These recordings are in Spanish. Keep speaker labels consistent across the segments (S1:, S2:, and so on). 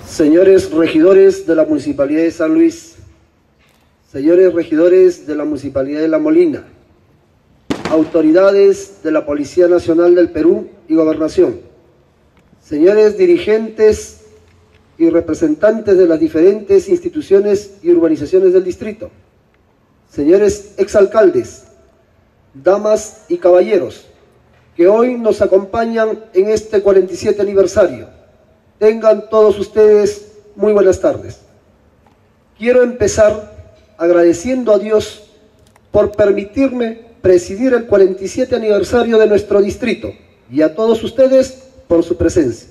S1: Señores regidores de la Municipalidad de San Luis, señores regidores de la Municipalidad de La Molina, autoridades de la Policía Nacional del Perú y Gobernación, señores dirigentes y representantes de las diferentes instituciones y urbanizaciones del distrito, señores exalcaldes, damas y caballeros, que hoy nos acompañan en este 47 aniversario. Tengan todos ustedes muy buenas tardes. Quiero empezar agradeciendo a Dios por permitirme presidir el 47 aniversario de nuestro distrito y a todos ustedes por su presencia.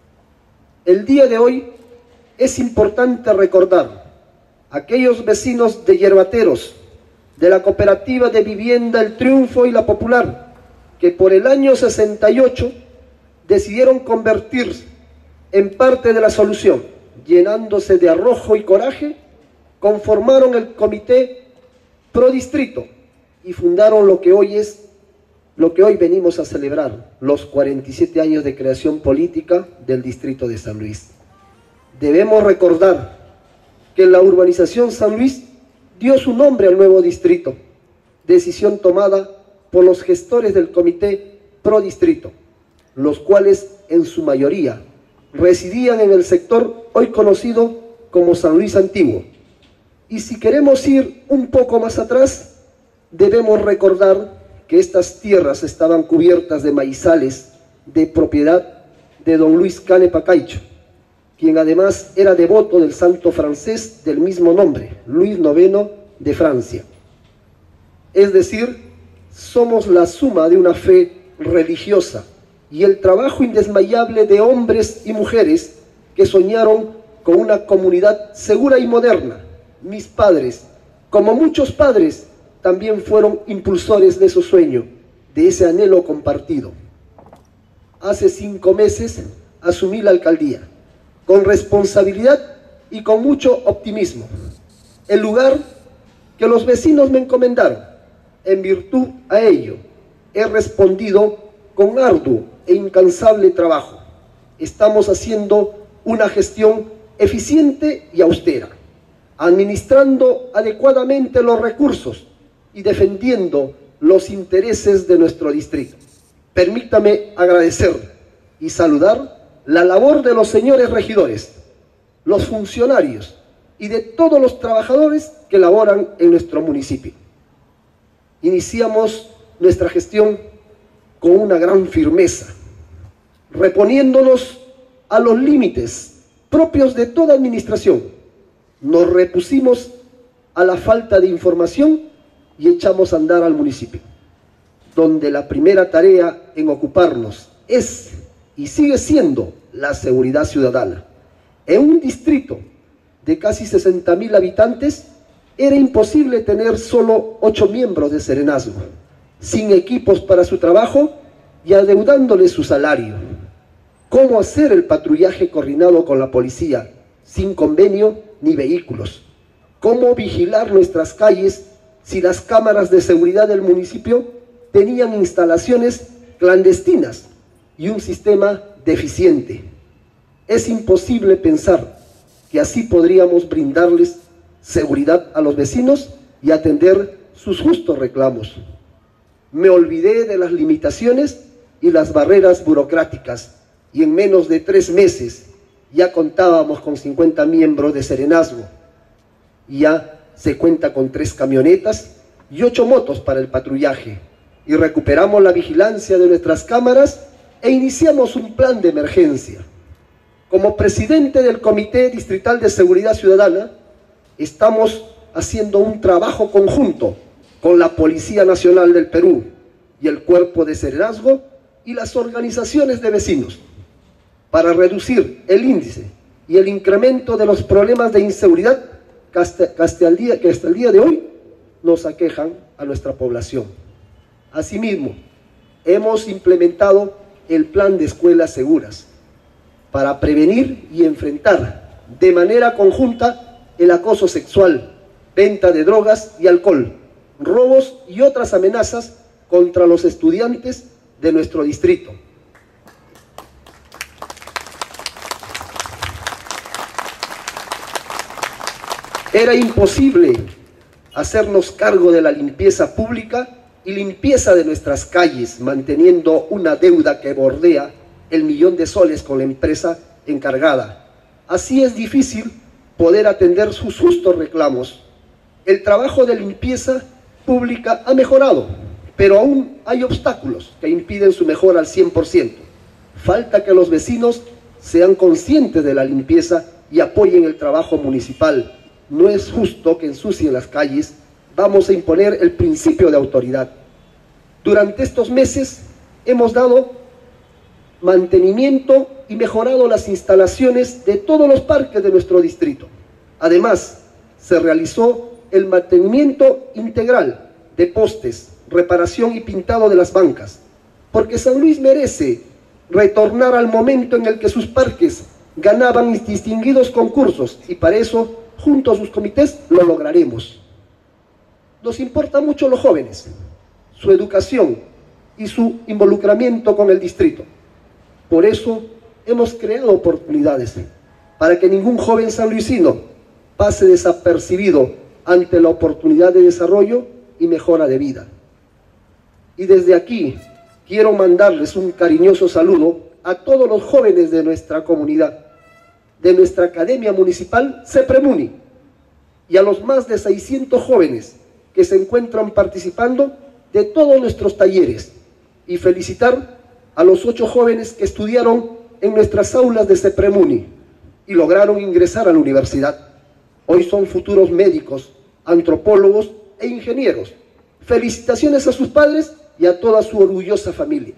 S1: El día de hoy es importante recordar a aquellos vecinos de Yerbateros, de la cooperativa de vivienda El Triunfo y La Popular, que por el año 68 decidieron convertirse en parte de la solución. Llenándose de arrojo y coraje, conformaron el comité pro distrito y fundaron lo que hoy venimos a celebrar, los 47 años de creación política del distrito de San Luis. Debemos recordar que la urbanización San Luis dio su nombre al nuevo distrito, decisión tomada por los gestores del comité pro distrito, los cuales en su mayoría residían en el sector hoy conocido como San Luis Antiguo. Y si queremos ir un poco más atrás, debemos recordar que estas tierras estaban cubiertas de maizales de propiedad de don Luis Cane Pacaicho, quien además era devoto del santo francés del mismo nombre, Luis IX de Francia. Es decir, somos la suma de una fe religiosa y el trabajo indesmayable de hombres y mujeres que soñaron con una comunidad segura y moderna. Mis padres, como muchos padres, también fueron impulsores de ese sueño, de ese anhelo compartido. Hace 5 meses asumí la alcaldía, con responsabilidad y con mucho optimismo. El lugar que los vecinos me encomendaron, en virtud a ello, he respondido con arduo e incansable trabajo. Estamos haciendo una gestión eficiente y austera, administrando adecuadamente los recursos y defendiendo los intereses de nuestro distrito. Permítame agradecer y saludar la labor de los señores regidores, los funcionarios y de todos los trabajadores que laboran en nuestro municipio. Iniciamos nuestra gestión con una gran firmeza, reponiéndonos a los límites propios de toda administración. Nos repusimos a la falta de información y echamos a andar al municipio, donde la primera tarea en ocuparnos es y sigue siendo la seguridad ciudadana. En un distrito de casi 60.000 habitantes, era imposible tener solo 8 miembros de serenazgo, sin equipos para su trabajo y adeudándoles su salario. ¿Cómo hacer el patrullaje coordinado con la policía, sin convenio ni vehículos? ¿Cómo vigilar nuestras calles si las cámaras de seguridad del municipio tenían instalaciones clandestinas y un sistema deficiente? Es imposible pensar que así podríamos brindarles seguridad a los vecinos y atender sus justos reclamos. Me olvidé de las limitaciones y las barreras burocráticas y en menos de 3 meses ya contábamos con 50 miembros de serenazgo. Ya se cuenta con 3 camionetas y 8 motos para el patrullaje, y recuperamos la vigilancia de nuestras cámaras e iniciamos un plan de emergencia. Como presidente del Comité Distrital de Seguridad Ciudadana, estamos haciendo un trabajo conjunto con la Policía Nacional del Perú y el Cuerpo de Serenazgo y las organizaciones de vecinos para reducir el índice y el incremento de los problemas de inseguridad que hasta el día de hoy nos aquejan a nuestra población. Asimismo, hemos implementado el Plan de Escuelas Seguras para prevenir y enfrentar de manera conjunta el acoso sexual, venta de drogas y alcohol, robos y otras amenazas contra los estudiantes de nuestro distrito. Era imposible hacernos cargo de la limpieza pública y limpieza de nuestras calles, manteniendo una deuda que bordea el 1.000.000 de soles con la empresa encargada. Así es difícil poder atender sus justos reclamos. El trabajo de limpieza pública ha mejorado, pero aún hay obstáculos que impiden su mejora al 100%. Falta que los vecinos sean conscientes de la limpieza y apoyen el trabajo municipal. No es justo que ensucien las calles. Vamos a imponer el principio de autoridad. Durante estos meses hemos dado mantenimiento y mejorado las instalaciones de todos los parques de nuestro distrito. Además, se realizó el mantenimiento integral de postes, reparación y pintado de las bancas, porque San Luis merece retornar al momento en el que sus parques ganaban distinguidos concursos, y para eso, junto a sus comités, lo lograremos. Nos importa mucho los jóvenes, su educación y su involucramiento con el distrito. Por eso hemos creado oportunidades para que ningún joven sanluisino pase desapercibido ante la oportunidad de desarrollo y mejora de vida. Y desde aquí quiero mandarles un cariñoso saludo a todos los jóvenes de nuestra comunidad, de nuestra Academia Municipal CEPREMUNI, y a los más de 600 jóvenes que se encuentran participando de todos nuestros talleres, y felicitar a los 8 jóvenes que estudiaron en nuestras aulas de CEPREMUNI y lograron ingresar a la universidad. Hoy son futuros médicos, antropólogos e ingenieros. Felicitaciones a sus padres y a toda su orgullosa familia.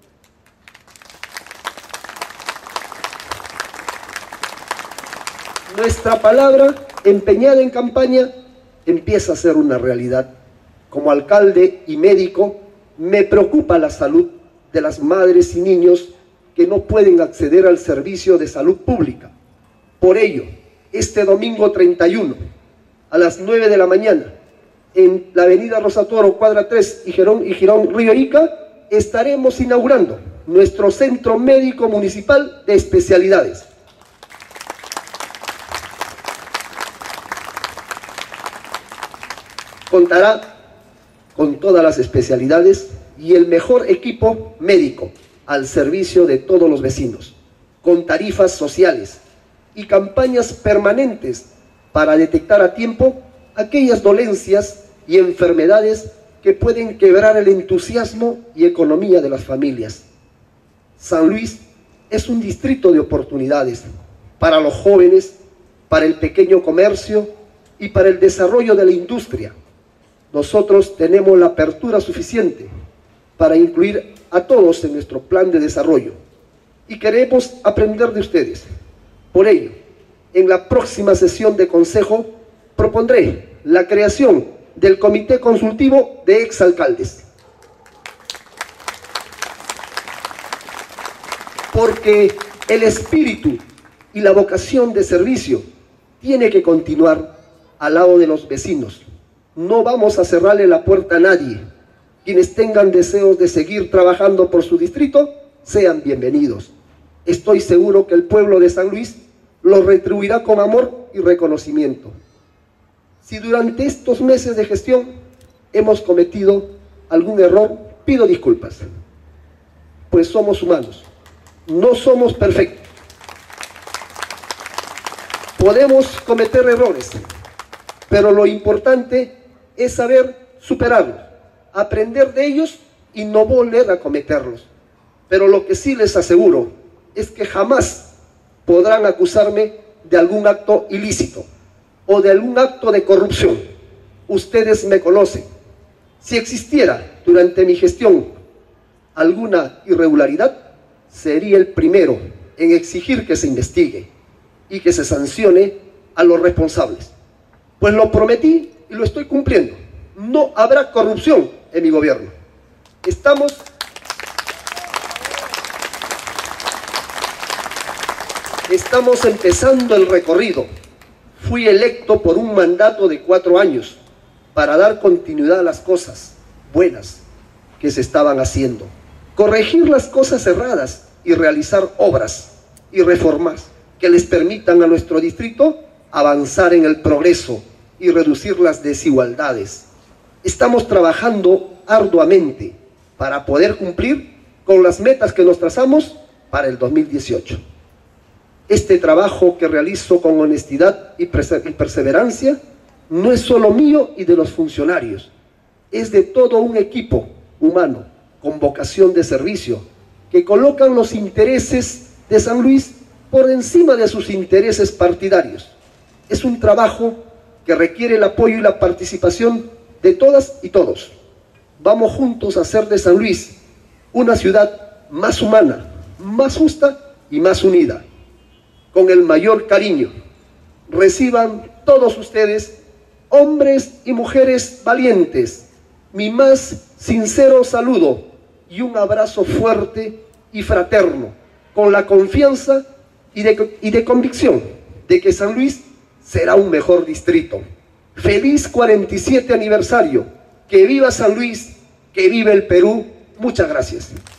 S1: Nuestra palabra, empeñada en campaña, empieza a ser una realidad. Como alcalde y médico, me preocupa la salud de las madres y niños que no pueden acceder al servicio de salud pública. Por ello, este domingo 31, a las 9 de la mañana, en la avenida Rosatoro, cuadra 3 y Girón Río Ica, estaremos inaugurando nuestro Centro Médico Municipal de Especialidades. Contará con todas las especialidades y el mejor equipo médico al servicio de todos los vecinos, con tarifas sociales y campañas permanentes para detectar a tiempo aquellas dolencias y enfermedades que pueden quebrar el entusiasmo y economía de las familias. San Luis es un distrito de oportunidades para los jóvenes, para el pequeño comercio y para el desarrollo de la industria. Nosotros tenemos la apertura suficiente para incluir a todos en nuestro plan de desarrollo y queremos aprender de ustedes. Por ello, en la próxima sesión de consejo propondré la creación del Comité Consultivo de Exalcaldes. Porque el espíritu y la vocación de servicio tiene que continuar al lado de los vecinos. No vamos a cerrarle la puerta a nadie. Quienes tengan deseos de seguir trabajando por su distrito, sean bienvenidos. Estoy seguro que el pueblo de San Luis los retribuirá con amor y reconocimiento. Si durante estos meses de gestión hemos cometido algún error, pido disculpas, pues somos humanos, no somos perfectos. Podemos cometer errores, pero lo importante es saber superarlos, aprender de ellos y no volver a cometerlos. Pero lo que sí les aseguro es que jamás podrán acusarme de algún acto ilícito o de algún acto de corrupción. Ustedes me conocen. Si existiera durante mi gestión alguna irregularidad, sería el primero en exigir que se investigue y que se sancione a los responsables. Pues lo prometí y lo estoy cumpliendo. No habrá corrupción en mi gobierno. Estamos empezando el recorrido. Fui electo por un mandato de 4 años para dar continuidad a las cosas buenas que se estaban haciendo, corregir las cosas erradas y realizar obras y reformas que les permitan a nuestro distrito avanzar en el progreso y reducir las desigualdades. Estamos trabajando arduamente para poder cumplir con las metas que nos trazamos para el 2018. Este trabajo que realizo con honestidad y perseverancia no es solo mío y de los funcionarios, es de todo un equipo humano con vocación de servicio que colocan los intereses de San Luis por encima de sus intereses partidarios. Es un trabajo que requiere el apoyo y la participación de todas y todos. Vamos juntos a hacer de San Luis una ciudad más humana, más justa y más unida. Con el mayor cariño, reciban todos ustedes, hombres y mujeres valientes, mi más sincero saludo y un abrazo fuerte y fraterno, con la confianza y de convicción de que San Luis será un mejor distrito. ¡Feliz 47 aniversario! ¡Que viva San Luis! ¡Que viva el Perú! Muchas gracias.